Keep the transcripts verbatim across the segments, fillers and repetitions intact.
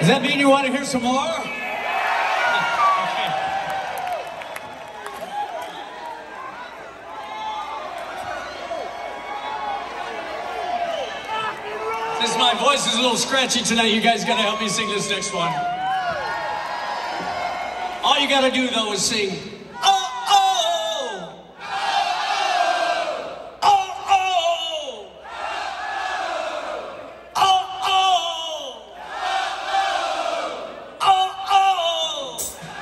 Does that mean you want to hear some more? Since my voice is a little scratchy tonight, you guys gotta help me sing this next one. All you gotta do though is sing, oh, oh, oh, oh, oh, oh, oh, oh.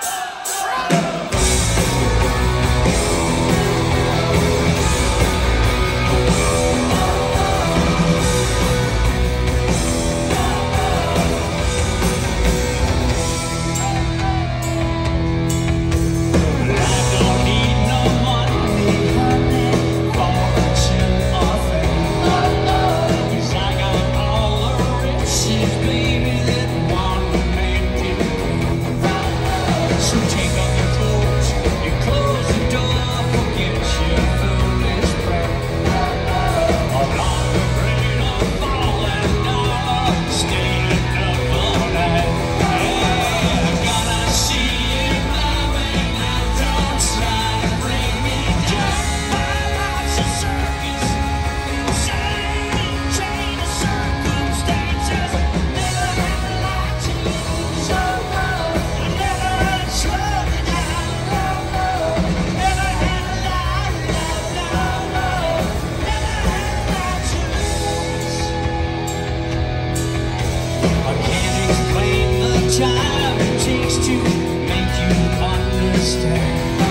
Time it takes to make you understand.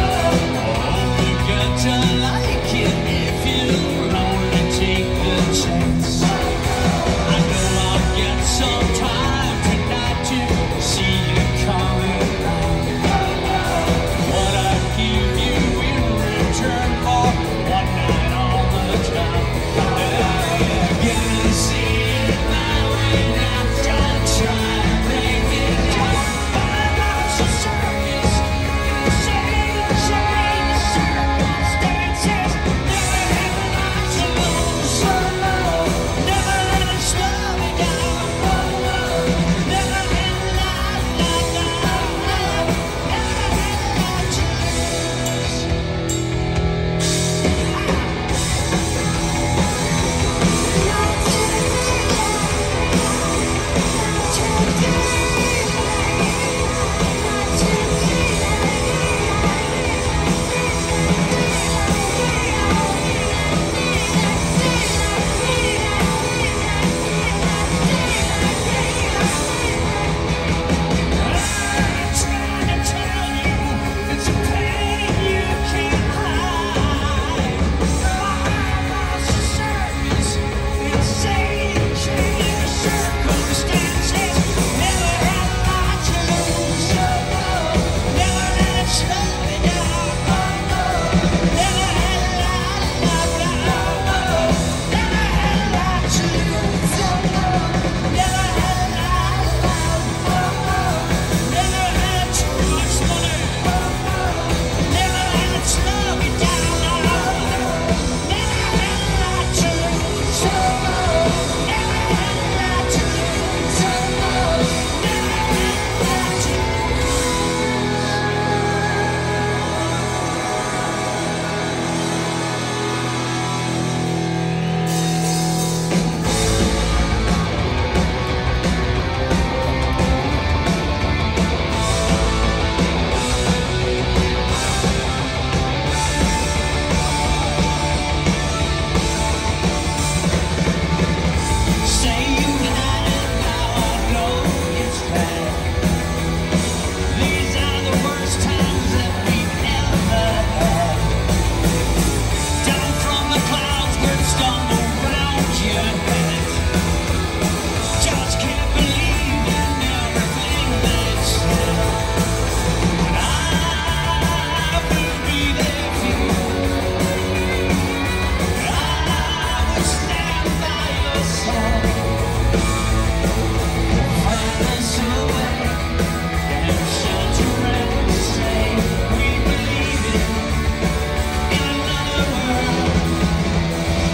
Oh, you got to like it if you only take the chance. I know I'll get some time tonight to see you coming around. What I give you in return for one night all the time. Yeah, gonna see it my way now. Don't try.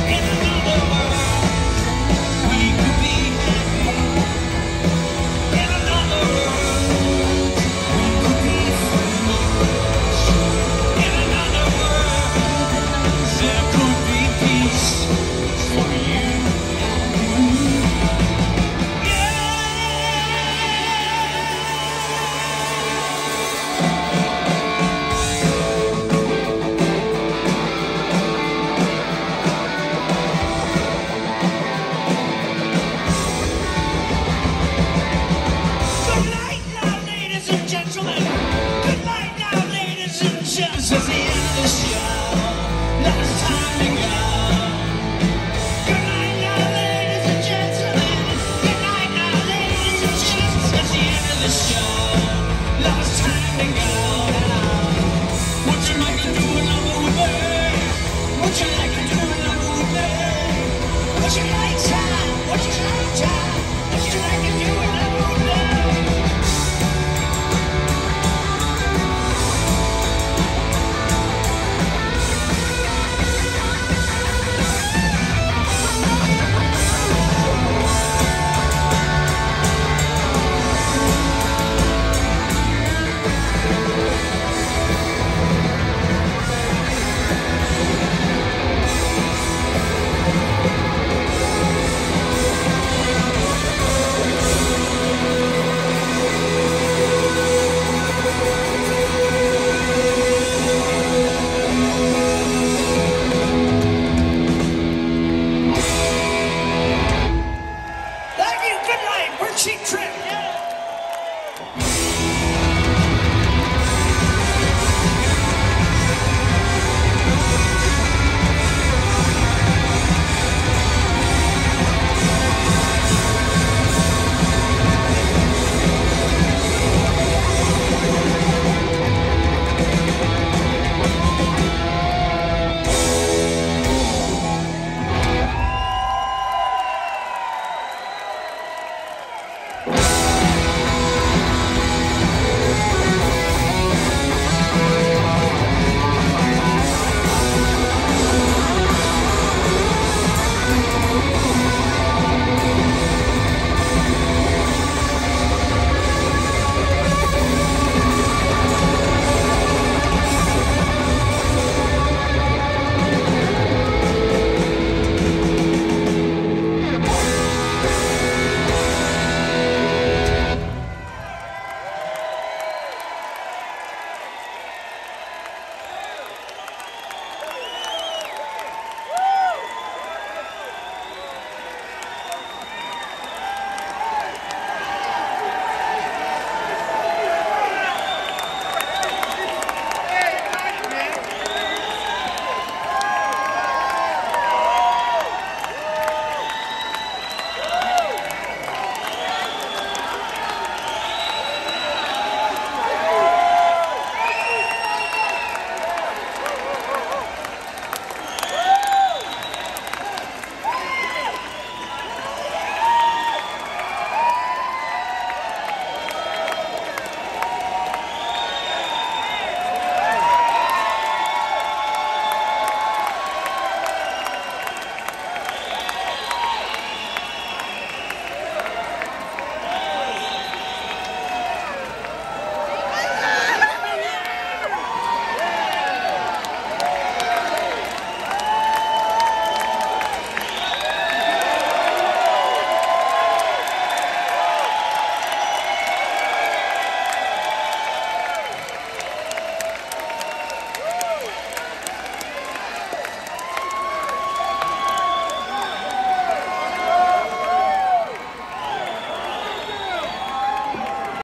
In Cheap Trick.